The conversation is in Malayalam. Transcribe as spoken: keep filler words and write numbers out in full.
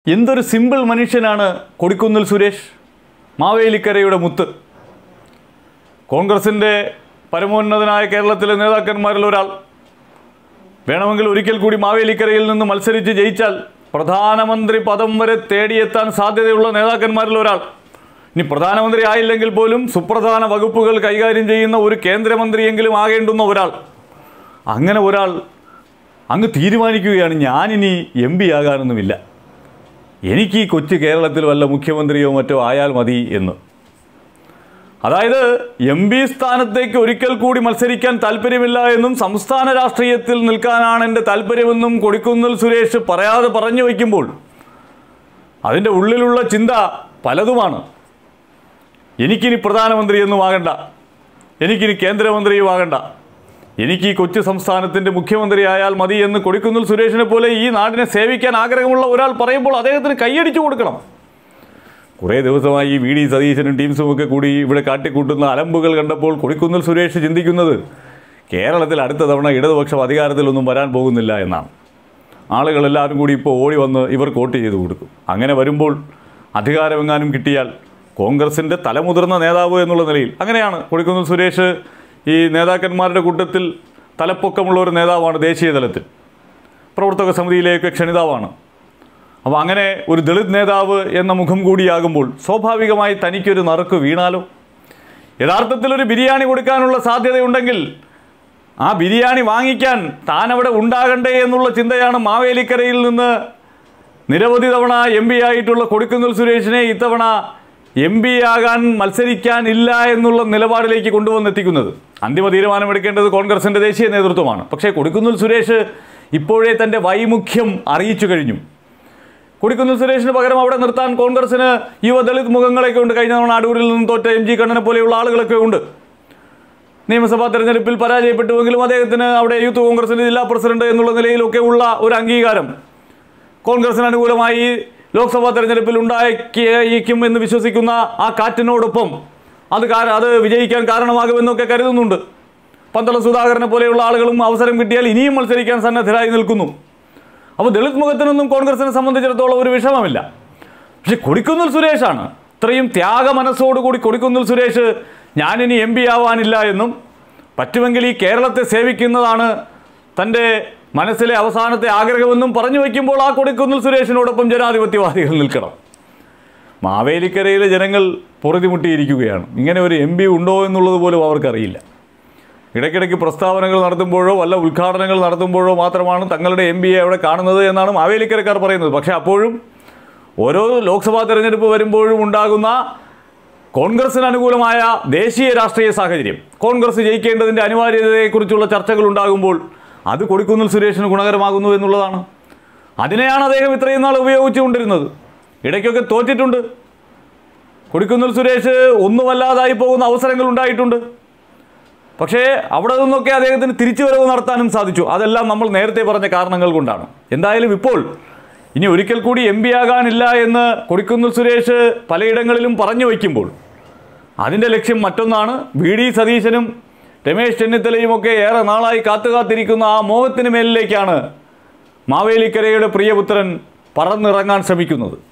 എന്തൊരു സിമ്പിൾ മനുഷ്യനാണ് കൊടിക്കുന്നിൽ സുരേഷ്, മാവേലിക്കരയുടെ മുത്ത്. കോൺഗ്രസിൻ്റെ പരമോന്നതനായ കേരളത്തിലെ നേതാക്കന്മാരിൽ ഒരാൾ. വേണമെങ്കിൽ ഒരിക്കൽ കൂടി മാവേലിക്കരയിൽ നിന്ന് മത്സരിച്ച് ജയിച്ചാൽ പ്രധാനമന്ത്രി പദം വരെ തേടിയെത്താൻ സാധ്യതയുള്ള നേതാക്കന്മാരിൽ ഒരാൾ. ഇനി പ്രധാനമന്ത്രി ആയില്ലെങ്കിൽ പോലും സുപ്രധാന വകുപ്പുകൾ കൈകാര്യം ചെയ്യുന്ന ഒരു കേന്ദ്രമന്ത്രിയെങ്കിലും ആകേണ്ടുന്ന ഒരാൾ. അങ്ങനെ ഒരാൾ അങ്ങ് തീരുമാനിക്കുകയാണ്, ഞാനിനി എം പി ആകാനൊന്നുമില്ല, എനിക്ക് ഈ കൊച്ചു കേരളത്തിൽ വല്ല മുഖ്യമന്ത്രിയോ മറ്റോ ആയാൽ മതി എന്ന്. അതായത് എം പി സ്ഥാനത്തേക്ക് ഒരിക്കൽ കൂടി മത്സരിക്കാൻ താല്പര്യമില്ല എന്നും സംസ്ഥാന രാഷ്ട്രീയത്തിൽ നിൽക്കാനാണ് എൻ്റെ താല്പര്യമെന്നും കൊടിക്കുന്നിൽ സുരേഷ് പറയാതെ പറഞ്ഞു വയ്ക്കുമ്പോൾ അതിൻ്റെ ഉള്ളിലുള്ള ചിന്ത പലതുമാണ്. എനിക്കിനി പ്രധാനമന്ത്രിയൊന്നും ആകണ്ട, എനിക്കിനി കേന്ദ്രമന്ത്രിയും ആകണ്ട, എനിക്ക് ഈ കൊച്ചു സംസ്ഥാനത്തിൻ്റെ മുഖ്യമന്ത്രി ആയാൽ മതി എന്ന് കൊടിക്കുന്നിൽ സുരേഷിനെ പോലെ ഈ നാടിനെ സേവിക്കാൻ ആഗ്രഹമുള്ള ഒരാൾ പറയുമ്പോൾ അദ്ദേഹത്തിന് കൈയടിച്ചു കൊടുക്കണം. കുറേ ദിവസമായി ഈ വി ഡി സതീശനും ടീംസുമൊക്കെ കൂടി ഇവിടെ കാട്ടിക്കൂട്ടുന്ന അലമ്പുകൾ കണ്ടപ്പോൾ കൊടിക്കുന്നിൽ സുരേഷ് ചിന്തിക്കുന്നത് കേരളത്തിൽ അടുത്ത തവണ ഇടതുപക്ഷം അധികാരത്തിലൊന്നും വരാൻ പോകുന്നില്ല എന്നാണ്. ആളുകളെല്ലാവരും കൂടി ഇപ്പോൾ ഓടി വന്ന് ഇവർ വോട്ട് ചെയ്ത് കൊടുക്കും. അങ്ങനെ വരുമ്പോൾ അധികാരമെങ്ങാനും കിട്ടിയാൽ കോൺഗ്രസിൻ്റെ തലമുതിർന്ന നേതാവ് എന്നുള്ള നിലയിൽ, അങ്ങനെയാണ് കൊടിക്കുന്നിൽ സുരേഷ് ഈ നേതാക്കന്മാരുടെ കൂട്ടത്തിൽ തലപ്പൊക്കമുള്ള ഒരു നേതാവാണ്. ദേശീയ തലത്തിൽ പ്രവർത്തക സമിതിയിലേക്ക് ക്ഷണിതാവാണ്. അപ്പോൾ അങ്ങനെ ഒരു ദളിത് നേതാവ് എന്ന മുഖം കൂടിയാകുമ്പോൾ സ്വാഭാവികമായി തനിക്കൊരു നറുക്ക് വീണാലോ? യഥാർത്ഥത്തിലൊരു ബിരിയാണി കൊടുക്കാനുള്ള സാധ്യതയുണ്ടെങ്കിൽ ആ ബിരിയാണി വാങ്ങിക്കാൻ താനവിടെ ഉണ്ടാകണ്ടേ എന്നുള്ള ചിന്തയാണ് മാവേലിക്കരയിൽ നിന്ന് നിരവധി തവണ എം പി ആയിട്ടുള്ള കൊടിക്കുന്നിൽ സുരേഷിനെ ഇത്തവണ എം പി ആകാൻ മത്സരിക്കാനില്ല എന്നുള്ള നിലപാടിലേക്ക് കൊണ്ടുവന്നെത്തിക്കുന്നത്. അന്തിമ തീരുമാനമെടുക്കേണ്ടത് കോൺഗ്രസിൻ്റെ ദേശീയ നേതൃത്വമാണ്. പക്ഷേ കൊടിക്കുന്നിൽ സുരേഷ് ഇപ്പോഴേ തൻ്റെ വൈമുഖ്യം അറിയിച്ചു കഴിഞ്ഞു. കൊടിക്കുന്നിൽ സുരേഷിന് പകരം അവിടെ നിർത്താൻ കോൺഗ്രസിന് യുവദളിത് മുഖങ്ങളൊക്കെ ഉണ്ട്. കഴിഞ്ഞ തവണ അടൂരിൽ നിന്ന് തോറ്റ എം ജി കണ്ണനെ പോലെയുള്ള ആളുകളൊക്കെ ഉണ്ട്. നിയമസഭാ തെരഞ്ഞെടുപ്പിൽ പരാജയപ്പെട്ടുവെങ്കിലും അദ്ദേഹത്തിന് അവിടെ യൂത്ത് കോൺഗ്രസിൻ്റെ ജില്ലാ പ്രസിഡന്റ് എന്നുള്ള നിലയിലൊക്കെ ഉള്ള ഒരു അംഗീകാരം കോൺഗ്രസിന് അനുകൂലമായി ലോക്സഭാ തെരഞ്ഞെടുപ്പിൽ ഉണ്ടായിരിക്കും എന്ന് വിശ്വസിക്കുന്ന ആ കാറ്റിനോടൊപ്പം അത് അത് വിജയിക്കാൻ കാരണമാകുമെന്നൊക്കെ കരുതുന്നുണ്ട്. പന്തളം സുധാകരനെ പോലെയുള്ള ആളുകളും അവസരം കിട്ടിയാൽ ഇനിയും മത്സരിക്കാൻ സന്നദ്ധരായി നിൽക്കുന്നു. അപ്പോൾ ദളിത് മുഖത്തിനൊന്നും കോൺഗ്രസിനെ സംബന്ധിച്ചിടത്തോളം ഒരു വിഷമമില്ല. പക്ഷെ കൊടിക്കുന്നിൽ സുരേഷാണ് ഇത്രയും ത്യാഗ മനസ്സോടുകൂടി കൊടിക്കുന്നിൽ സുരേഷ് ഞാനിനി എം പി ആവാനില്ല എന്നും പറ്റുമെങ്കിൽ ഈ കേരളത്തെ സേവിക്കുന്നതാണ് തൻ്റെ മനസ്സിലെ അവസാനത്തെ ആഗ്രഹമെന്നും പറഞ്ഞു വയ്ക്കുമ്പോൾ ആ കൊടിക്കുന്നിൽ സുരേഷിനോടൊപ്പം ജനാധിപത്യവാദികൾ നിൽക്കണം. മാവേലിക്കരയിലെ ജനങ്ങൾ പൊറുതിമുട്ടിയിരിക്കുകയാണ്. ഇങ്ങനെ ഒരു എം പി ഉണ്ടോ എന്നുള്ളത് പോലും അവർക്കറിയില്ല. ഇടയ്ക്കിടയ്ക്ക് പ്രസ്താവനകൾ നടത്തുമ്പോഴോ വല്ല ഉദ്ഘാടനങ്ങൾ നടത്തുമ്പോഴോ മാത്രമാണ് തങ്ങളുടെ എം പിയെ അവിടെ കാണുന്നത് എന്നാണ് മാവേലിക്കരക്കാർ പറയുന്നത്. പക്ഷേ അപ്പോഴും ഓരോ ലോക്സഭാ തെരഞ്ഞെടുപ്പ് വരുമ്പോഴും ഉണ്ടാകുന്ന കോൺഗ്രസിന് അനുകൂലമായ ദേശീയ രാഷ്ട്രീയ സാഹചര്യം, കോൺഗ്രസ് ജയിക്കേണ്ടതിൻ്റെ അനിവാര്യതയെക്കുറിച്ചുള്ള ചർച്ചകൾ ഉണ്ടാകുമ്പോൾ അത് കൊടിക്കുന്നിൽ സുരേഷിന് ഗുണകരമാകുന്നു എന്നുള്ളതാണ്. അതിനെയാണ് അദ്ദേഹം ഇത്രയും നാൾ ഉപയോഗിച്ചുകൊണ്ടിരുന്നത്. ഇടയ്ക്കൊക്കെ തോറ്റിട്ടുണ്ട്. കൊടിക്കുന്നിൽ സുരേഷ് ഒന്നുമല്ലാതായി പോകുന്ന അവസരങ്ങൾ ഉണ്ടായിട്ടുണ്ട്. പക്ഷേ അവിടെ നിന്നൊക്കെ അദ്ദേഹത്തിന് തിരിച്ചുവരവ് നടത്താനും സാധിച്ചു. അതെല്ലാം നമ്മൾ നേരത്തെ പറഞ്ഞ കാരണങ്ങൾ കൊണ്ടാണ്. എന്തായാലും ഇപ്പോൾ ഇനി ഒരിക്കൽ കൂടി എം പി ആകാനില്ല എന്ന് കൊടിക്കുന്നിൽ സുരേഷ് പലയിടങ്ങളിലും പറഞ്ഞു വയ്ക്കുമ്പോൾ അതിൻ്റെ ലക്ഷ്യം മറ്റൊന്നാണ്. വി ഡി സതീശനും രമേശ് ചെന്നിത്തലയുമൊക്കെ ഏറെ നാളായി കാത്തുകാത്തിരിക്കുന്ന ആ മോഹത്തിന് മേലിലേക്കാണ് മാവേലിക്കരയുടെ പ്രിയപുത്രൻ പറന്നിറങ്ങാൻ ശ്രമിക്കുന്നത്.